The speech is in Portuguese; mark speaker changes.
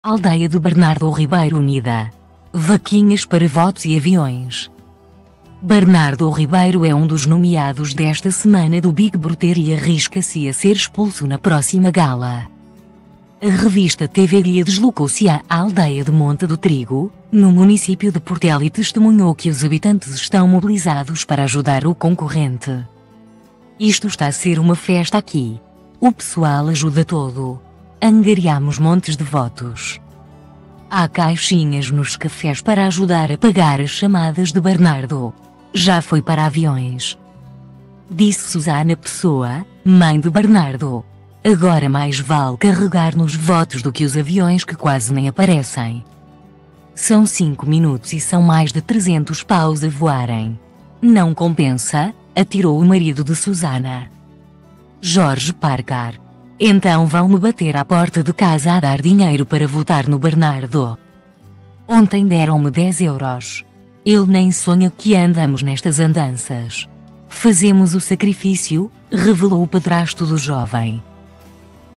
Speaker 1: Aldeia de Bernardo Ribeiro unida. Vaquinhas para votos e aviões. Bernardo Ribeiro é um dos nomeados desta semana do Big Brother e arrisca-se a ser expulso na próxima gala. A revista TV Guia deslocou-se à aldeia de Monte do Trigo, no município de Portela, e testemunhou que os habitantes estão mobilizados para ajudar o concorrente. Isto está a ser uma festa aqui. O pessoal ajuda todo. Angariamos montes de votos. Há caixinhas nos cafés para ajudar a pagar as chamadas de Bernardo. Já foi para aviões. Disse Susana Pessoa, mãe de Bernardo. Agora mais vale carregar nos votos do que os aviões que quase nem aparecem. São 5 minutos e são mais de 300 paus a voarem. Não compensa, atirou o marido de Susana. Jorge Parcar. Então vão-me bater à porta de casa a dar dinheiro para votar no Bernardo. Ontem deram-me 10 euros. Ele nem sonha que andamos nestas andanças. Fazemos o sacrifício, revelou o padrasto do jovem.